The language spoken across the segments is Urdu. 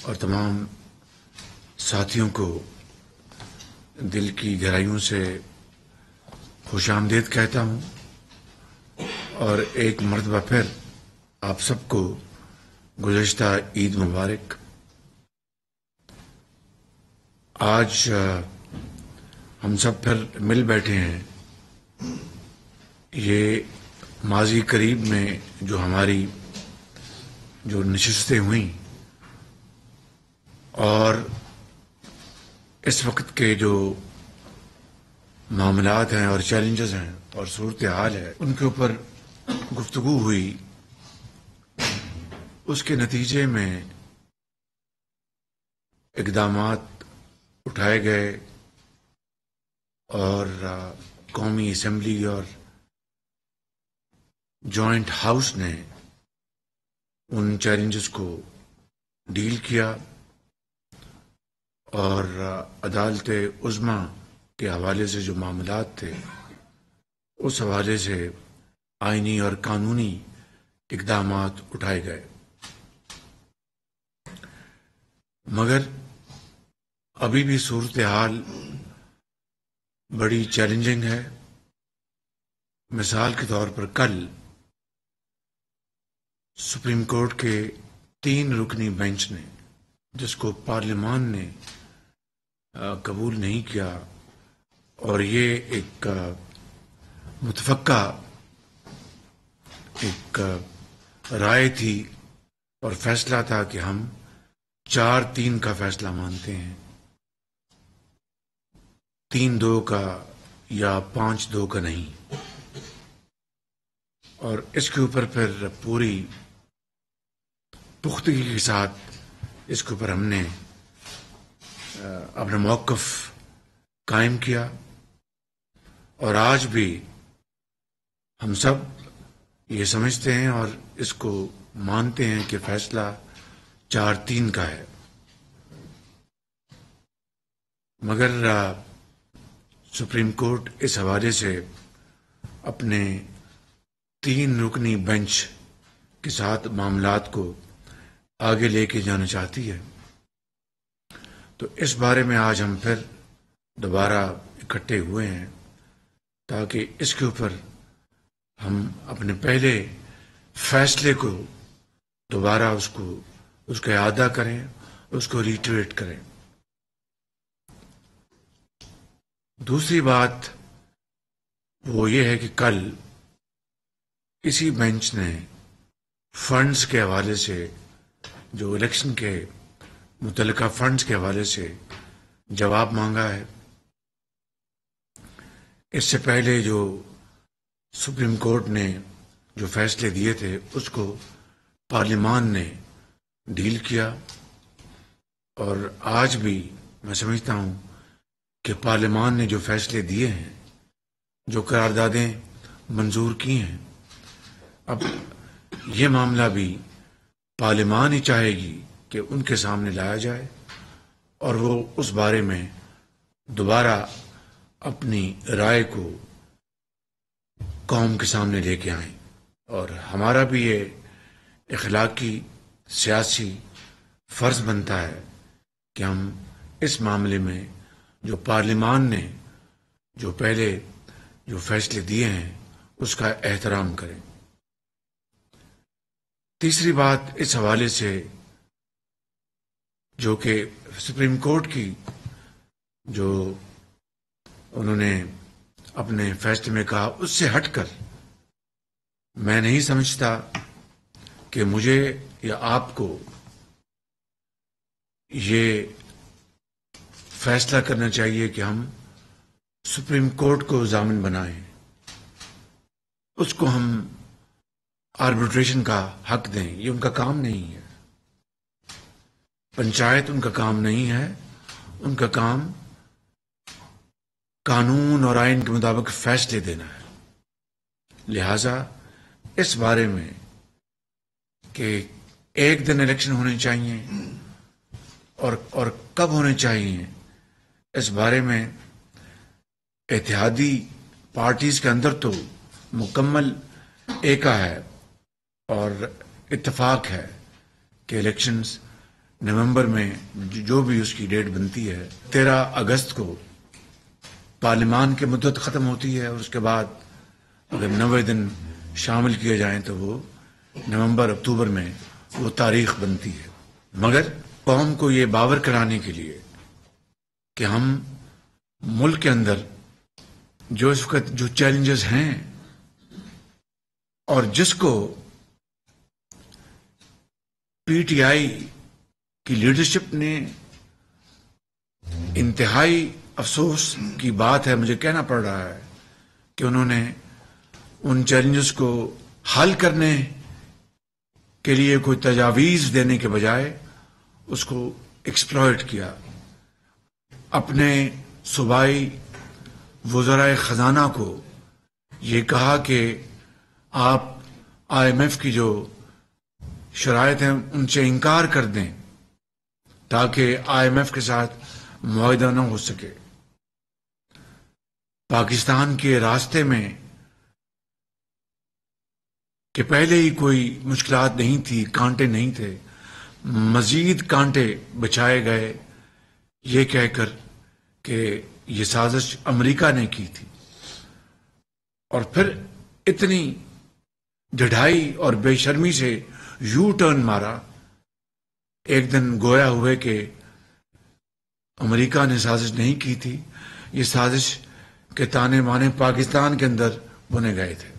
اور تمام ساتھیوں کو دل کی گہرائیوں سے خوش آمدید کہتا ہوں، اور ایک مرتبہ پھر آپ سب کو گزشتہ عید مبارک۔ آج ہم سب پھر مل بیٹھے ہیں۔ یہ ماضی قریب میں جو ہماری نشستیں ہوئیں اور اس وقت کے جو معاملات ہیں اور چیلنجز ہیں اور صورتحال ہے، ان کے اوپر گفتگو ہوئی، اس کے نتیجے میں اقدامات اٹھائے گئے اور قومی اسمبلی اور جوائنٹ ہاؤس نے ان چیلنجز کو ڈیل کیا، اور عدالت عظمیٰ کے حوالے سے جو معاملات تھے اس حوالے سے آئینی اور قانونی اقدامات اٹھائے گئے۔ مگر ابھی بھی صورتحال بڑی چیلنجنگ ہے۔ مثال کے طور پر کل سپریم کورٹ کے 3 رکنی بینچ نے، جس کو پارلیمان نے قبول نہیں کیا، اور یہ ایک متفقہ ایک رائے تھی اور فیصلہ تھا کہ ہم 4-3 کا فیصلہ مانتے ہیں، 3-2 کا یا 5-2 کا نہیں۔ اور اس کے اوپر پھر پوری پختگی کے ساتھ اس کے اوپر ہم نے اپنا موقف قائم کیا، اور آج بھی ہم سب یہ سمجھتے ہیں اور اس کو مانتے ہیں کہ فیصلہ 4-3 کا ہے۔ مگر سپریم کورٹ اس حوالے سے اپنے 3 رکنی بینچ کے ساتھ معاملات کو آگے لے کے جانا چاہتی ہے۔ تو اس بارے میں آج ہم پھر دوبارہ اکٹھے ہوئے ہیں تاکہ اس کے اوپر ہم اپنے پہلے فیصلے کو دوبارہ اس کا اعادہ کریں، اس کو ریٹریٹ کریں۔ دوسری بات وہ یہ ہے کہ کل اسی بینچ نے فنڈز کے حوالے سے، جو الیکشن کے متعلقہ فنڈز کے حوالے سے جواب مانگا ہے۔ اس سے پہلے جو سپریم کورٹ نے جو فیصلے دیے تھے اس کو پارلیمان نے ڈیل کیا، اور آج بھی میں سمجھتا ہوں کہ پارلیمان نے جو فیصلے دیے ہیں، جو قراردادیں منظور کی ہیں، اب یہ معاملہ بھی پارلیمان ہی چاہے گی کہ ان کے سامنے لایا جائے اور وہ اس بارے میں دوبارہ اپنی رائے کو قوم کے سامنے لے کے آئیں۔ اور ہمارا بھی یہ اخلاقی سیاسی فرض بنتا ہے کہ ہم اس معاملے میں جو پارلیمان نے جو پہلے جو فیصلے دیے ہیں اس کا احترام کریں۔ تیسری بات اس حوالے سے جو کہ سپریم کورٹ کی جو انہوں نے اپنے فیصلے میں کہا، اس سے ہٹ کر میں نہیں سمجھتا کہ مجھے یا آپ کو یہ فیصلہ کرنا چاہیے کہ ہم سپریم کورٹ کو ضامن بنائیں، اس کو ہم آربیٹریشن کا حق دیں۔ یہ ان کا کام نہیں ہے، پنچایت ان کا کام نہیں ہے، ان کا کام قانون اور آئین کے مطابق فیصلے دینا ہے۔ لہذا اس بارے میں کہ ایک دن الیکشن ہونے چاہیے اور کب ہونے چاہیے، اس بارے میں اتحادی پارٹیز کے اندر تو مکمل ایکا ہے اور اتفاق ہے کہ الیکشنز نومبر میں جو بھی اس کی ڈیٹ بنتی ہے 13 اگست کو پارلیمان کی مدت ختم ہوتی ہے، اور اس کے بعد اگر 90 دن شامل کیے جائیں تو وہ نومبر اکتوبر میں وہ تاریخ بنتی ہے۔ مگر قوم کو یہ باور کرانے کے لیے کہ ہم ملک کے اندر جو اس وقت جو چیلنجز ہیں اور جس کو پی ٹی آئی کی لیڈرشپ نے انتہائی افسوس کی بات ہے، مجھے کہنا پڑ رہا ہے کہ انہوں نے ان چیلنجز کو حل کرنے کے لیے کوئی تجاویز دینے کے بجائے اس کو ایکسپلائٹ کیا۔ اپنے صوبائی وزرائے خزانہ کو یہ کہا کہ آپ آئی ایم ایف کی جو شرائط ہیں ان سے انکار کر دیں تاکہ آئی ایم ایف کے ساتھ معاہدہ نہ ہو سکے۔ پاکستان کے راستے میں کہ پہلے ہی کوئی مشکلات نہیں تھی، کانٹے نہیں تھے، مزید کانٹے بچھائے گئے یہ کہہ کر کہ یہ سازش امریکہ نے کی تھی، اور پھر اتنی ڈھائی اور بے شرمی سے یو ٹرن مارا، ایک دن گویا ہوئے کہ امریکہ نے سازش نہیں کی تھی، یہ سازش کے تانے بانے پاکستان کے اندر بنے گئے تھے۔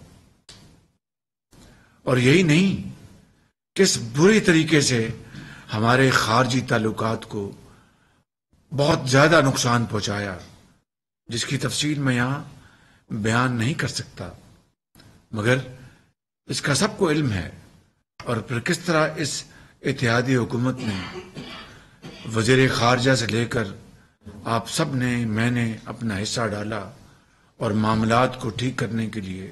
اور یہی نہیں، کس بری طریقے سے ہمارے خارجی تعلقات کو بہت زیادہ نقصان پہنچایا، جس کی تفصیل میں یہاں بیان نہیں کر سکتا، مگر اس کا سب کو علم ہے۔ اور پھر کس طرح اس اتحادی حکومت نے وزیر خارجہ سے لے کر آپ سب نے، میں نے اپنا حصہ ڈالا اور معاملات کو ٹھیک کرنے کے لیے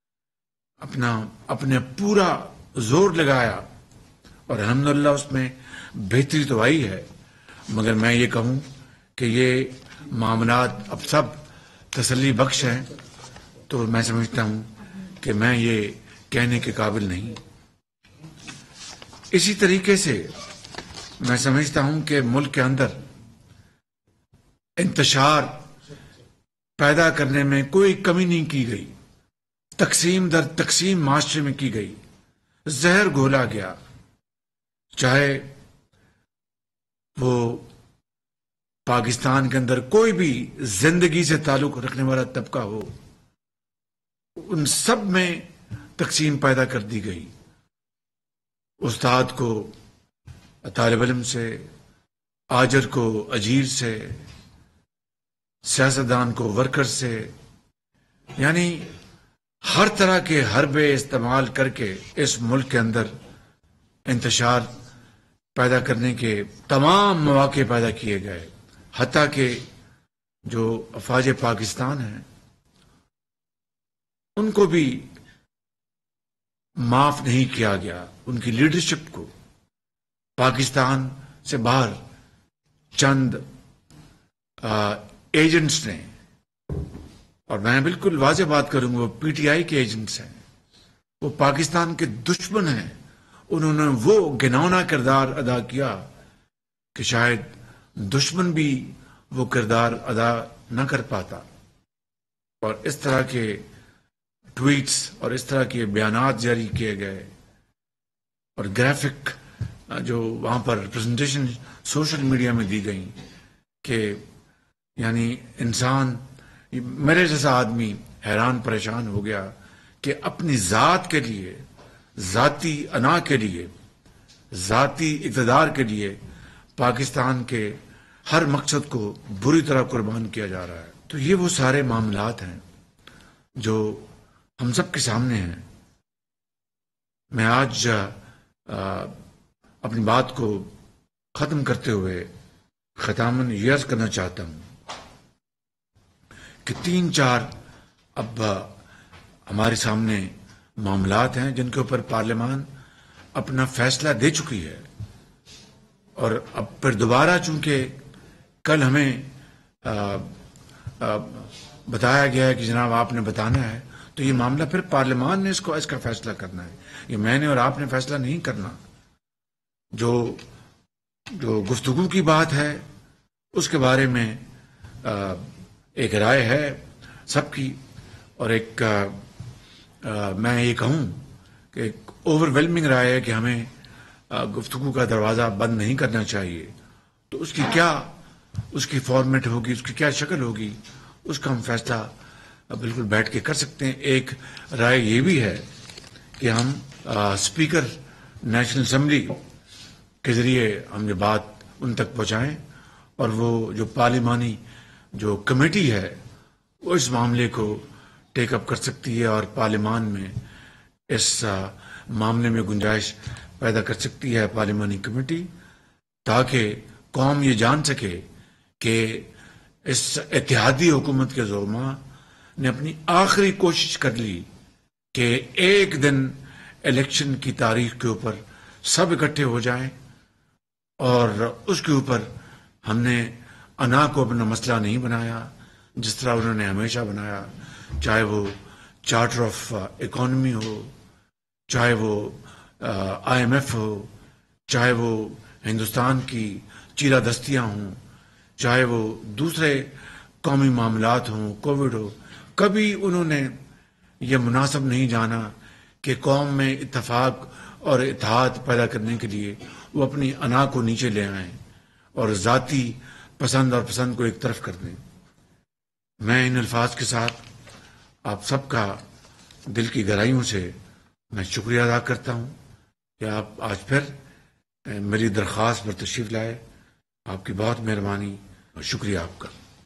اپنے پورا زور لگایا، اور الحمدللہ اس میں بہتری تو آئی ہے، مگر میں یہ کہوں کہ یہ معاملات اب سب تسلی بخش ہیں تو میں سمجھتا ہوں کہ میں یہ کہنے کے قابل نہیں۔ اسی طریقے سے میں سمجھتا ہوں کہ ملک کے اندر انتشار پیدا کرنے میں کوئی کمی نہیں کی گئی، تقسیم در تقسیم معاشرے میں کی گئی، زہر گھولا گیا، چاہے وہ پاکستان کے اندر کوئی بھی زندگی سے تعلق رکھنے والا طبقہ ہو، ان سب میں تقسیم پیدا کر دی گئی۔ استاد کو طالب علم سے، آجر کو اجیر سے، سیاستدان کو ورکر سے، یعنی ہر طرح کے حربے استعمال کر کے اس ملک کے اندر انتشار پیدا کرنے کے تمام مواقع پیدا کیے گئے، حتیٰ کہ جو افواج پاکستان ہیں ان کو بھی معاف نہیں کیا گیا، ان کی لیڈرشپ کو۔ پاکستان سے باہر چند ایجنٹس نے، اور میں بالکل واضح بات کروں گا، وہ پی ٹی آئی کے ایجنٹس ہیں، وہ پاکستان کے دشمن ہیں، انہوں نے وہ گھناؤنا کردار ادا کیا کہ شاید دشمن بھی وہ کردار ادا نہ کر پاتا، اور اس طرح کے ٹویٹس اور اس طرح کے بیانات جاری کیے گئے، اور گرافک جو وہاں پر پریزنٹیشن سوشل میڈیا میں دی گئیں کہ یعنی انسان، میرے جیسا آدمی حیران پریشان ہو گیا کہ اپنی ذات کے لیے، ذاتی انا کے لیے، ذاتی اقتدار کے لیے پاکستان کے ہر مقصد کو بری طرح قربان کیا جا رہا ہے۔ تو یہ وہ سارے معاملات ہیں جو ہم سب کے سامنے ہیں۔ میں آج اپنی بات کو ختم کرتے ہوئے ختاماً یہ عرض کرنا چاہتا ہوں کہ 3-4 اب ہمارے سامنے معاملات ہیں جن کے اوپر پارلیمان اپنا فیصلہ دے چکی ہے، اور اب پھر دوبارہ چونکہ کل ہمیں بتایا گیا ہے کہ جناب آپ نے بتانا ہے، تو یہ معاملہ پھر پارلیمان نے اس کا فیصلہ کرنا ہے، یہ میں نے اور آپ نے فیصلہ نہیں کرنا۔ جو جو گفتگو کی بات ہے اس کے بارے میں ایک رائے ہے سب کی، اور ایک میں یہ کہوں کہ ایک اوور ویلمنگ رائے ہے کہ ہمیں گفتگو کا دروازہ بند نہیں کرنا چاہیے. تو اس کی کیا اس کی فارمیٹ ہوگی، اس کی کیا شکل ہوگی، اس کا ہم فیصلہ بالکل بیٹھ کے کر سکتے ہیں. ایک رائے یہ بھی ہے کہ ہم اسپیکر نیشنل اسمبلی کے ذریعے ہم یہ بات ان تک پہنچائیں، اور وہ جو پارلیمانی جو کمیٹی ہے وہ اس معاملے کو ٹیک اپ کر سکتی ہے اور پارلیمان میں اس معاملے میں گنجائش پیدا کر سکتی ہے پارلیمانی کمیٹی، تاکہ قوم یہ جان سکے کہ اس اتحادی حکومت کے ظلماء نے اپنی آخری کوشش کر لی کہ ایک دن الیکشن کی تاریخ کے اوپر سب اکٹھے ہو جائیں، اور اس کے اوپر ہم نے انا کو اپنا مسئلہ نہیں بنایا جس طرح انہوں نے ہمیشہ بنایا، چاہے وہ چارٹر آف اکانومی ہو، چاہے وہ آئی ایم ایف ہو، چاہے وہ ہندوستان کی چیرہ دستیاں ہوں، چاہے وہ دوسرے قومی معاملات ہوں، کووڈ ہو. کبھی انہوں نے یہ مناسب نہیں جانا کہ قوم میں اتفاق اور اتحاد پیدا کرنے کے لیے وہ اپنی انا کو نیچے لے آئیں اور ذاتی پسند اور پسند کو ایک طرف کر دیں. میں ان الفاظ کے ساتھ آپ سب کا دل کی گہرائیوں سے میں شکریہ ادا کرتا ہوں کہ آپ آج پھر میری درخواست پر تشریف لائے. آپ کی بہت مہربانی اور شکریہ آپ کا.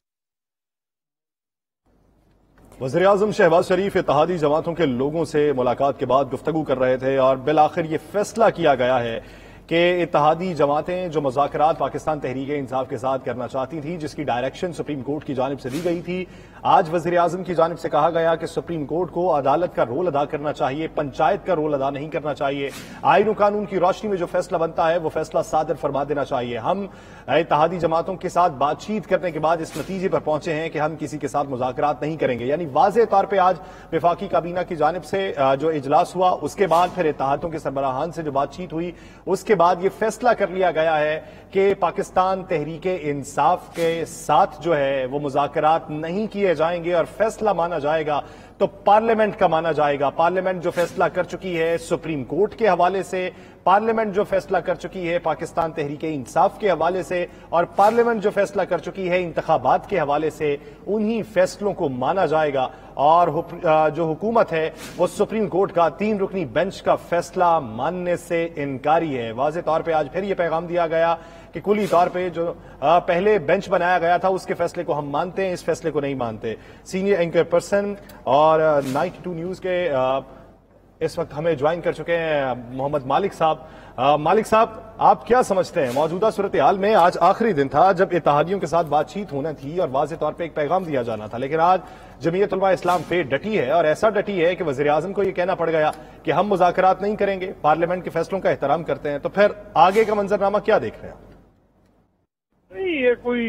وزیراعظم شہباز شریف اتحادی جماعتوں کے لوگوں سے ملاقات کے بعد گفتگو کر رہے تھے، اور بالآخر یہ فیصلہ کیا گیا ہے کہ اتحادی جماعتیں جو مذاکرات پاکستان تحریک انصاف کے ساتھ کرنا چاہتی تھیں، جس کی ڈائریکشن سپریم کورٹ کی جانب سے دی گئی تھی، آج وزیر اعظم کی جانب سے کہا گیا کہ سپریم کورٹ کو عدالت کا رول ادا کرنا چاہیے، پنچایت کا رول ادا نہیں کرنا چاہیے. آئین و قانون کی روشنی میں جو فیصلہ بنتا ہے وہ فیصلہ صادر فرما دینا چاہیے. ہم اتحادی جماعتوں کے ساتھ بات چیت کرنے کے بعد اس نتیجے پر پہنچے ہیں کہ ہم کسی کے ساتھ مذاکرات نہیں کریں گے. یعنی واضح طور پہ آج وفاقی کابینہ کی جانب سے جو اجلاس ہوا، اس کے بعد پھر اتحادوں کے سربراہان سے جو بات چیت ہوئی، اس کے بعد یہ فیصلہ کر لیا گیا ہے کہ پاکستان تحریک انصاف کے ساتھ جو ہے وہ مذاکرات نہیں کیے جائیں گے، اور فیصلہ مانا جائے گا تو پارلیمنٹ کا مانا جائے گا. پارلیمنٹ جو فیصلہ کر چکی ہے سپریم کورٹ کے حوالے سے، پارلیمنٹ جو فیصلہ کر چکی ہے پاکستان تحریک انصاف کے حوالے سے، اور پارلیمنٹ جو فیصلہ کر چکی ہے انتخابات کے حوالے سے، انہی فیصلوں کو مانا جائے گا. اور جو حکومت ہے وہ سپریم کورٹ کا 3 رکنی بینچ کا فیصلہ ماننے سے انکاری ہے. واضح طور پہ آج پھر یہ پیغام دیا گیا کہ کلی طور پہ جو پہلے بینچ بنایا گیا تھا اس کے فیصلے کو ہم مانتے ہیں، اس فیصلے کو نہیں مانتے. سینئر اینکر پرسن اور 92 نیوز کے اس وقت ہمیں جوائن کر چکے ہیں محمد مالک صاحب. مالک صاحب، آپ کیا سمجھتے ہیں موجودہ صورتحال میں؟ آج آخری دن تھا جب اتحادیوں کے ساتھ بات چیت ہونا تھی اور واضح طور پہ ایک پیغام دیا جانا تھا، لیکن آج جمعیت علماء اسلام پہ ڈٹی ہے، اور ایسا ڈٹی ہے کہ وزیر اعظم کو یہ کہنا پڑ گیا کہ ہم مذاکرات نہیں کریں گے، پارلیمنٹ کے فیصلوں کا احترام کرتے ہیں. تو پھر آگے کا منظرنامہ کیا دیکھ رہے ہیں؟ نہیں، یہ کوئی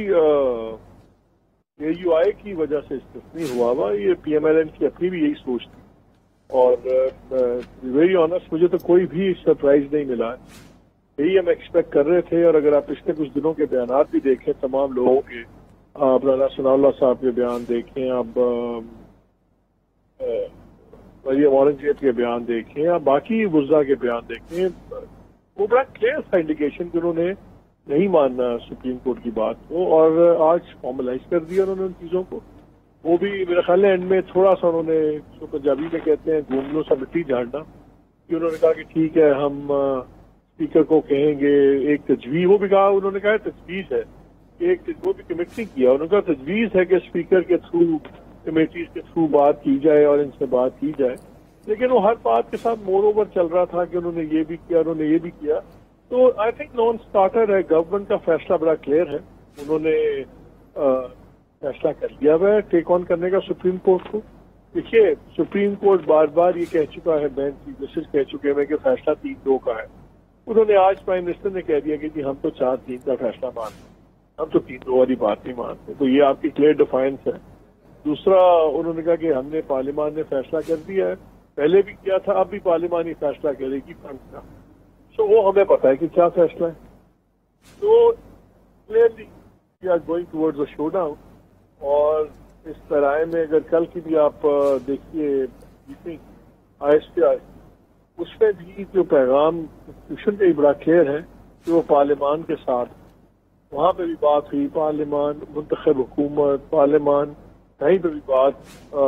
اے یو آئی کی وجہ سے استثنی ہوا ہوا، یہ پی ایم ایل این کی اپنی بھی یہی سوچ تھی، اور ویری آنیسٹ مجھے تو کوئی بھی سرپرائز نہیں ملا. یہی ہم ایکسپیکٹ کر رہے تھے. اور اگر آپ پچھلے کچھ دنوں کے بیانات بھی دیکھیں تمام لوگوں کے، آپ رانا ثناء اللہ صاحب کے بیان دیکھیں، آپ مریم اورنگزیب کے بیان دیکھیں، آپ باقی وزراء کے بیان دیکھیں، وہ بڑا کلیئر تھا انڈیکیشن کہ انہوں نے نہیں ماننا سپریم کورٹ کی بات کو، اور آج فارملائز کر دیا انہوں نے ان چیزوں کو. وہ بھی میرے خیال ہے اینڈ میں تھوڑا سا انہوں نے، جو پنجابی میں کہتے ہیں گھوملوں سا مٹی جھاڑنا، کہ انہوں نے کہا کہ ٹھیک ہے ہم اسپیکر کو کہیں گے ایک تجویز، وہ بھی کہا انہوں نے کہا تجویز ہے، ایک وہ بھی کمیٹ نہیں کیا، انہوں نے کہا تجویز ہے کہ اسپیکر کے تھرو، کمیٹیز کے تھرو بات کی جائے اور ان سے بات کی جائے. لیکن وہ ہر بات کے ساتھ مور اوور چل رہا تھا کہ انہوں نے یہ بھی کیا، انہوں نے یہ بھی کیا. تو آئی تھنک نان اسٹارٹر ہے. گورنمنٹ کا فیصلہ بڑا کلیئر ہے، انہوں نے فیصلہ کر لیا ہوا ہے ٹیک آن کرنے کا سپریم کورٹ کو. دیکھیے سپریم کورٹ بار بار یہ کہہ چکا ہے، بینچ چیف جسٹس کہہ چکے ہیں کہ فیصلہ 3-2 کا ہے. انہوں نے آج پرائم منسٹر نے کہہ دیا کہ جی ہم تو 4-3 کا فیصلہ مانتے ہیں، ہم تو 3-2 والی بات نہیں مانتے. تو یہ آپ کی کلیئر ڈیفائنس ہے. دوسرا انہوں نے کہا کہ ہم نے پارلیمان نے فیصلہ کر دیا ہے، پہلے بھی کیا تھا، اب بھی پارلیمانی فیصلہ کرے گی فنڈ کا. سو وہ ہمیں پتا ہے کہ کیا فیصلہ ہے. تو clearly we are going towards a showdown. اور اس طرح میں اگر کل کی بھی آپ دیکھیے میٹنگ ISPR, اس میں بھی جو پیغام انسٹیٹیوشن کا ہی بڑا کلیئر ہے کہ وہ پارلیمان کے ساتھ, وہاں پہ بھی بات ہوئی پارلیمان, منتخب حکومت, پارلیمان, کہیں پہ بھی بات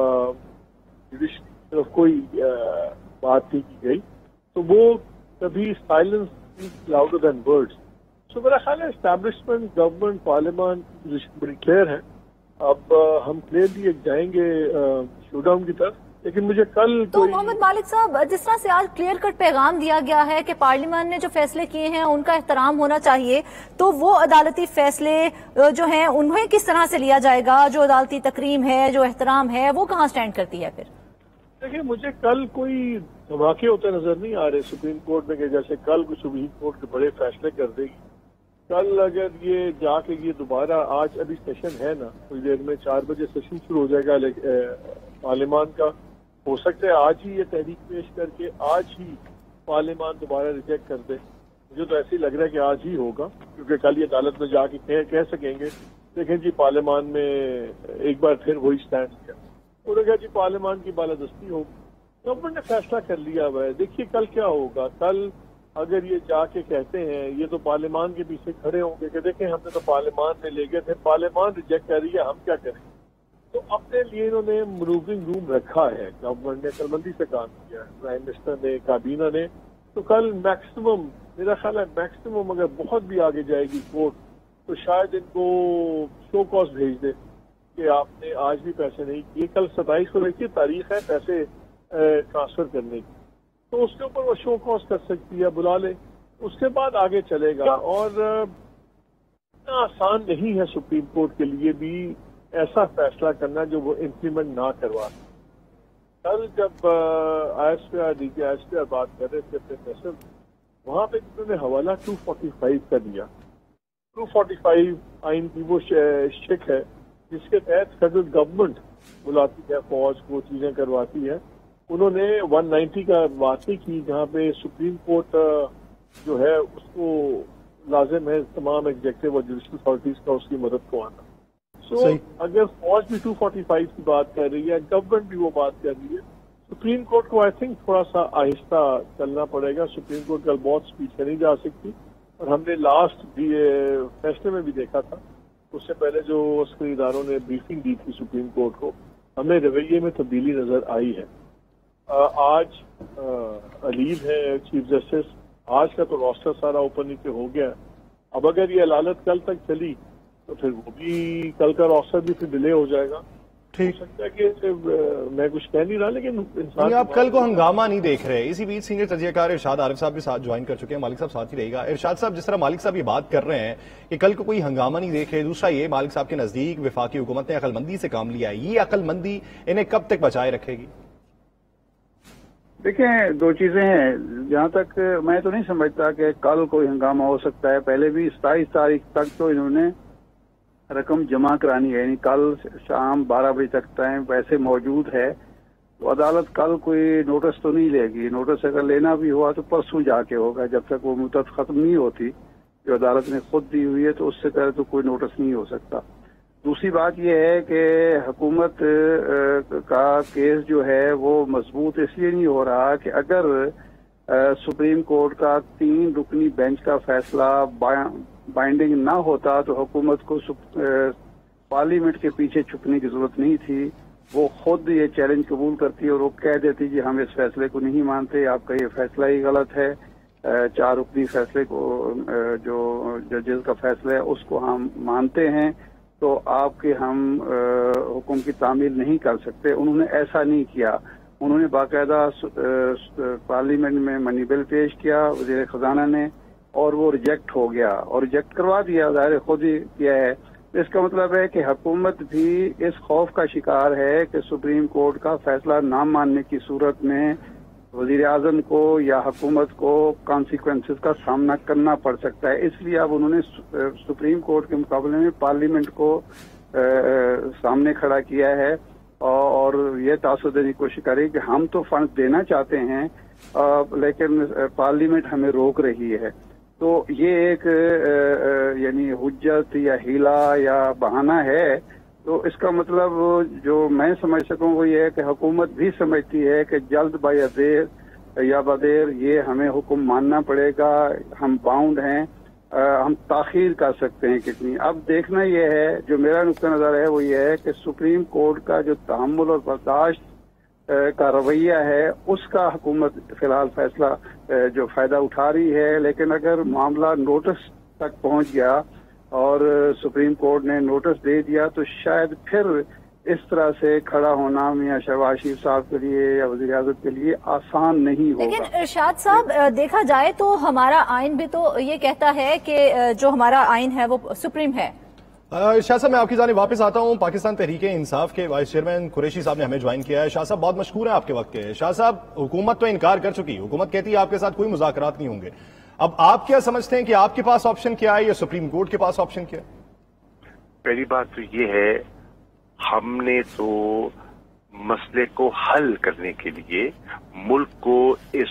جوڈیشری کی طرف کوئی بات نہیں کی گئی. تو وہ کبھی silence louder than words. So میرا خیال ہے اسٹیبلشمنٹ, گورنمنٹ, پارلیمان کی پوزیشن بڑی کلیئر ہے. اب ہم کلیئرلی جائیں گے شو ڈاؤن کی طرف, لیکن مجھے کل تو محمد مالک صاحب, جس طرح سے آج کلیئر کٹ پیغام دیا گیا ہے کہ پارلیمان نے جو فیصلے کیے ہیں ان کا احترام ہونا چاہیے, تو وہ عدالتی فیصلے جو ہیں انہیں کس طرح سے لیا جائے گا؟ جو عدالتی تکریم ہے, جو احترام ہے, وہ کہاں سٹینڈ کرتی ہے پھر؟ دیکھیے مجھے کل کوئی دھماکے ہوتے نظر نہیں آ رہے سپریم کورٹ میں کہ جیسے کل کو سپریم کورٹ کے بڑے فیصلے کر دے گی. کل اگر یہ جا کے یہ دوبارہ, آج ابھی سیشن ہے نا, کچھ دیر میں 4 بجے سیشن شروع ہو جائے گا پارلیمان کا. ہو سکتا ہے آج ہی یہ تحریک پیش کر کے آج ہی پارلیمان دوبارہ ریجیکٹ کر دے. مجھے تو ایسے ہی لگ رہا ہے کہ آج ہی ہوگا, کیونکہ کل یہ عدالت میں جا کے کہہ سکیں گے دیکھیں جی پارلیمان میں ایک بار پھر وہی سٹینڈ کیا, انہوں نے کہا جی پارلیمان کی بالادستی ہوگی. گورنمنٹ نے فیصلہ کر لیا ہوا ہے. دیکھیے کل کیا ہوگا. کل اگر یہ جا کے کہتے ہیں, یہ تو پارلیمان کے پیچھے کھڑے ہوں گے کہ دیکھیں ہم نے تو پارلیمان میں لے گئے تھے, پارلیمان ریجیکٹ کر رہی ہے, ہم کیا کریں. تو اپنے لیے انہوں نے مروونگ روم رکھا ہے. گورنمنٹ نے کلبندی سے کام کیا ہے, پرائم منسٹر نے, کابینہ نے. تو کل میکسیمم, میرا خیال ہے میکسیمم اگر بہت بھی آگے جائے گی کورٹ, تو شاید ان کو شو کاز بھیج دے کہ آپ نے آج بھی پیسے نہیں کیے. کل 27 کو دیکھیے تاریخ ہے پیسے ٹرانسفر کرنے کی, تو اس کے اوپر وہ شو کاز کر سکتی ہے, بلا لے, اس کے بعد آگے چلے گا. اور اتنا آسان نہیں ہے سپریم کورٹ کے لیے بھی ایسا فیصلہ کرنا جو وہ امپلیمنٹ نہ کروا. کل جب ISPR بات کر رہے تھے اپنے فیصل, وہاں پہ انہوں نے حوالہ 245 کا دیا. 245 آئین کی وہ شک ہے جس کے تحت فیڈرل گورنمنٹ بلاتی ہے فوج کو, چیزیں کرواتی ہے. انہوں نے 190 کا بات نہیں کی, جہاں پہ سپریم کورٹ جو ہے اس کو لازم ہے تمام ایگزیکٹو اور جوڈیشل اتھارٹیز کا اس کی مدد کو آنا. سو اگر فوج بھی 245 کی بات کر رہی ہے, گورنمنٹ بھی وہ بات کر رہی ہے, سپریم کورٹ کو آئی تھنک تھوڑا سا آہستہ چلنا پڑے گا. سپریم کورٹ کل بہت اسپیڈ نہیں جا سکتی, اور ہم نے لاسٹ فیصلے میں بھی دیکھا تھا, اس سے پہلے جو عسکری اداروں نے بریفنگ دی تھی سپریم کورٹ کو, ہمیں رویے میں تبدیلی نظر آئی ہے. آج علیل ہے چیف جسٹس, آج کا تو روسٹر سارا اوپر نیچے ہو گیا. اب اگر یہ عدالت کل تک چلی تو پھر وہ بھی کل کا روسٹر بھی پھر ڈیلے ہو جائے گا. ٹھیک ہو سکتا ہے کہ میں کچھ کہہ نہیں رہا, لیکن انسان آپ کل کو ہنگامہ نہیں دیکھ رہے. اسی بیچ سینئر تجزیہ کار ارشاد عارف صاحب بھی ساتھ جوائن کر چکے ہیں, مالک صاحب ساتھ ہی رہے گا. ارشاد صاحب, جس طرح مالک صاحب یہ بات کر رہے ہیں کہ کل کو کوئی ہنگامہ نہیں دیکھ رہے, دوسرا یہ مالک صاحب کے نزدیک وفاقی حکومت نے عقل مندی سے کام لیا ہے, یہ عقل مندی انہیں کب تک بچائے رکھے گی؟ دیکھیں, 2 چیزیں ہیں. جہاں تک میں تو نہیں سمجھتا کہ کل کوئی ہنگامہ ہو سکتا ہے. پہلے بھی 27 تاریخ تک تو انہوں نے رقم جمع کرانی ہے, یعنی کل شام 12 بجے تک ٹائم ویسے موجود ہے. تو عدالت کل کوئی نوٹس تو نہیں لے گی. نوٹس اگر لینا بھی ہوا تو پرسوں جا کے ہوگا, جب تک وہ مدت ختم نہیں ہوتی جو عدالت نے خود دی ہوئی ہے, تو اس سے پہلے تو کوئی نوٹس نہیں ہو سکتا. دوسری بات یہ ہے کہ حکومت کا کیس جو ہے وہ مضبوط اس لیے نہیں ہو رہا کہ اگر سپریم کورٹ کا 3 رکنی بینچ کا فیصلہ بائنڈنگ نہ ہوتا تو حکومت کو پارلیمنٹ کے پیچھے چھپنے کی ضرورت نہیں تھی. وہ خود یہ چیلنج قبول کرتی اور وہ کہہ دیتی کہ ہم اس فیصلے کو نہیں مانتے, آپ کا یہ فیصلہ ہی غلط ہے. 4 رکنی فیصلے کو جو ججز کا فیصلہ ہے اس کو ہم مانتے ہیں, تو آپ کے ہم حکم کی تعمیل نہیں کر سکتے. انہوں نے ایسا نہیں کیا. انہوں نے باقاعدہ پارلیمنٹ میں منی بل پیش کیا وزیر خزانہ نے, اور وہ ریجیکٹ ہو گیا, اور ریجیکٹ کروا دیا, ظاہر خود ہی کیا ہے. اس کا مطلب ہے کہ حکومت بھی اس خوف کا شکار ہے کہ سپریم کورٹ کا فیصلہ نہ ماننے کی صورت میں وزیر اعظم کو یا حکومت کو کانسیکوینسز کا سامنا کرنا پڑ سکتا ہے. اس لیے اب انہوں نے سپریم کورٹ کے مقابلے میں پارلیمنٹ کو سامنے کھڑا کیا ہے اور یہ تاثر دینے کی کوشش کرے کہ ہم تو فنڈ دینا چاہتے ہیں لیکن پارلیمنٹ ہمیں روک رہی ہے. تو یہ ایک یعنی حجت یا ہیلا یا بہانہ ہے. تو اس کا مطلب جو میں سمجھ سکوں وہ یہ ہے کہ حکومت بھی سمجھتی ہے کہ جلد بایا دیر یا بدیر یہ ہمیں حکم ماننا پڑے گا، ہم باؤنڈ ہیں، ہم تاخیر کر سکتے ہیں کتنی. اب دیکھنا یہ ہے، جو میرا نقطہ نظر ہے وہ یہ ہے کہ سپریم کورٹ کا جو تحمل اور برداشت کا رویہ ہے اس کا حکومت فی الحال فیصلہ جو فائدہ اٹھا رہی ہے. لیکن اگر معاملہ نوٹس تک پہنچ گیا اور سپریم کورٹ نے نوٹس دے دیا تو شاید پھر اس طرح سے کھڑا ہونا میاں شہباز شریف صاحب کے لیے یا وزیر اعظم کے لیے آسان نہیں ہوگا. لیکن ارشاد صاحب دیکھا جائے تو ہمارا آئین بھی تو یہ کہتا ہے کہ جو ہمارا آئین ہے وہ سپریم ہے. شاہ صاحب میں آپ کی جانب واپس آتا ہوں. پاکستان تحریک انصاف کے وائس چیئرمین قریشی صاحب نے ہمیں جوائن کیا ہے. شاہ صاحب بہت مشکور ہیں آپ کے وقت کے. شاہ صاحب حکومت تو انکار کر چکی، حکومت کہتی ہے آپ کے ساتھ کوئی مذاکرات نہیں ہوں گے. اب آپ کیا سمجھتے ہیں کہ آپ کے پاس آپشن کیا ہے یا سپریم کورٹ کے پاس آپشن کیا ہے؟ پہلی بات تو یہ ہے، ہم نے تو مسئلے کو حل کرنے کے لیے، ملک کو اس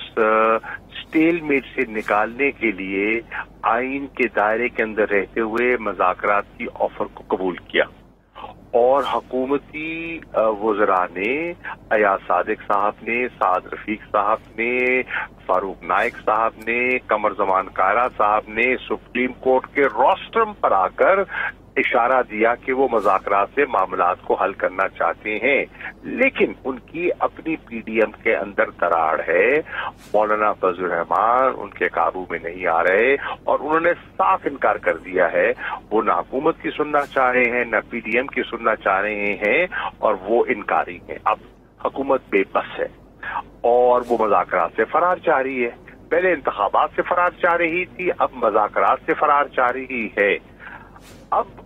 سٹیل میٹ سے نکالنے کے لیے آئین کے دائرے کے اندر رہتے ہوئے مذاکرات کی آفر کو قبول کیا، اور حکومتی وزراء نے، ایاز صادق صاحب نے، سعد رفیق صاحب نے، فاروق نائک صاحب نے، قمر زمان کائرہ صاحب نے سپریم کورٹ کے روسٹرم پر آ کر اشارہ دیا کہ وہ مذاکرات سے معاملات کو حل کرنا چاہتے ہیں. لیکن ان کی اپنی پی ڈی ایم کے اندر دراڑ ہے، مولانا فضل الرحمان ان کے قابو میں نہیں آ رہے، اور انہوں نے صاف انکار کر دیا ہے. وہ نہ حکومت کی سننا چاہ رہے ہیں، نہ پی ڈی ایم کی سننا چاہ رہے ہیں، اور وہ انکاری ہیں. اب حکومت بے بس ہے اور وہ مذاکرات سے فرار چاہ رہی ہے. پہلے انتخابات سے فرار چاہ رہی تھی، اب مذاکرات سے فرار چاہ رہی ہے. اب